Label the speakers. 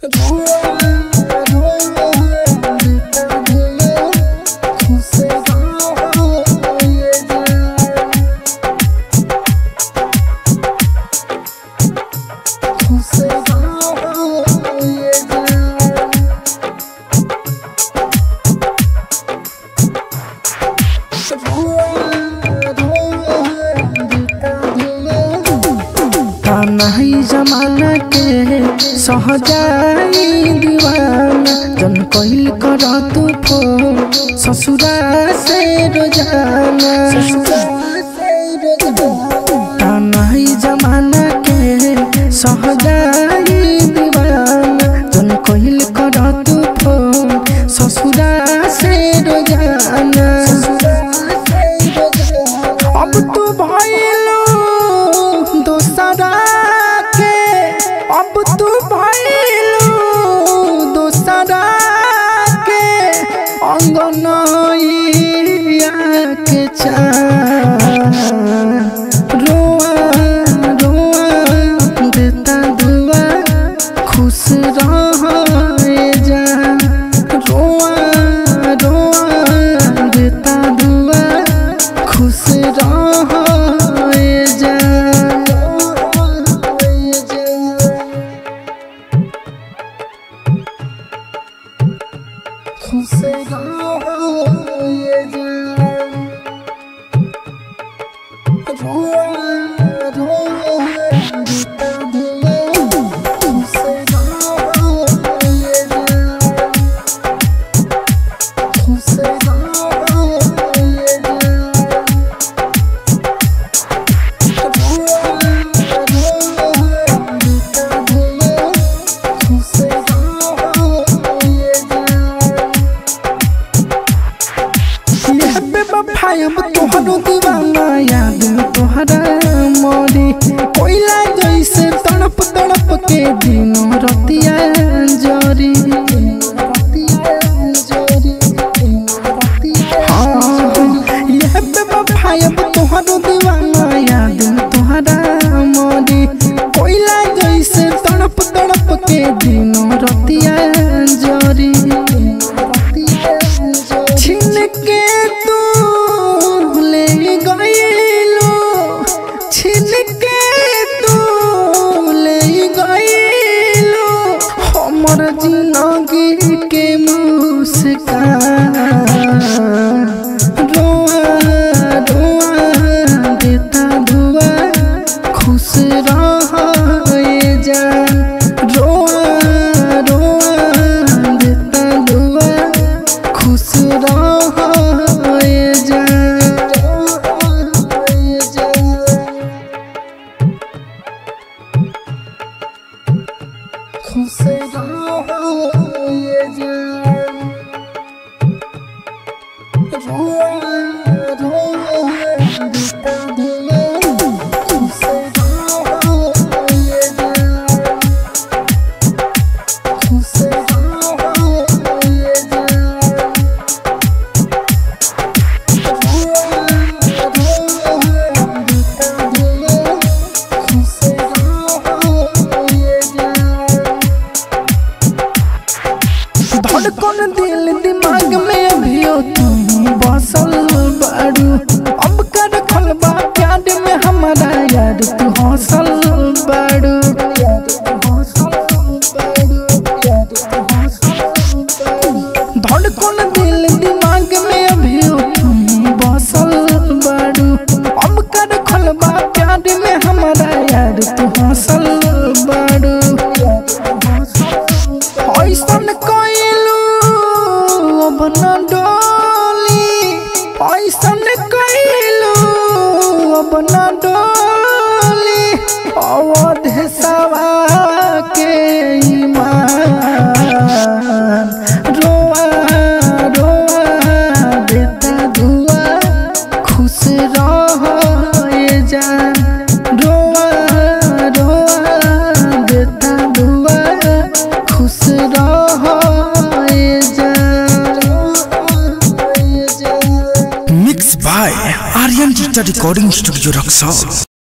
Speaker 1: नहीं जमाना के सहजाई दीवाना जन कोइल कर तू फोन ससुरा से रोजाना नहीं जमाना के सहजाई दीवाना जन कोइल कर तू फोन ससुरा से रोजाना अब तू भइलो दोसरा के अब तू भइलो दोसरा के अंगनइया के रोआ रोआ देता दुआ खुश रहे जा रोआ रोआ देता दुआ खुश रहे जा खुश रहे जा रोआ रोआ देता दुआ खुश रहे जा खुश रहे जा अब तोहरो दीवाना याद तोहरा मोरी कोयला जैसे तड़प तड़प के दिनों रतिया जोरी अब तोहरो दीवाना याद तोहरा मोरी कोयला जैसे तड़प तड़प के दिनों रतिया जोरी छीन के तू ले गइलो छीन के तू ले गइलो हमर जिंदगी के मुस्कान रोआ रोआ देता दुआ खुश रहे जा रोआ रोआ देता दुआ खुश रहे जा खुश रहे जा रोआ रोआ देता दुआ खुश रहे जा खुश रहे जा धड़कन दिल दिमाग में अभियो तुम बसल बाड़ू अब कर खलबा प्यार में हमारा यार तू हौसल बाड़ू धड़कन दिल दिमाग में अभियो तुम बसल बाड़ू अब कर खलबा प्यार में हमारा यार तू हौसल बाड़ू ऐसन कइलू अब न डोली ऐसन कइलू अब न डोली अवधेशवा के ईमान रोआ रोआ देता दुआ खुश रहे जा रोआ रोआ देता दुआ खुश रहे जा
Speaker 2: mix by Aryan digital recording studio Raxaul.